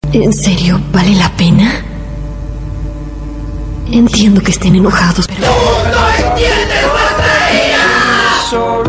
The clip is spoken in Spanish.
¿En serio vale la pena? Entiendo que estén enojados, pero... ¡Tú no entiendes, Masaia!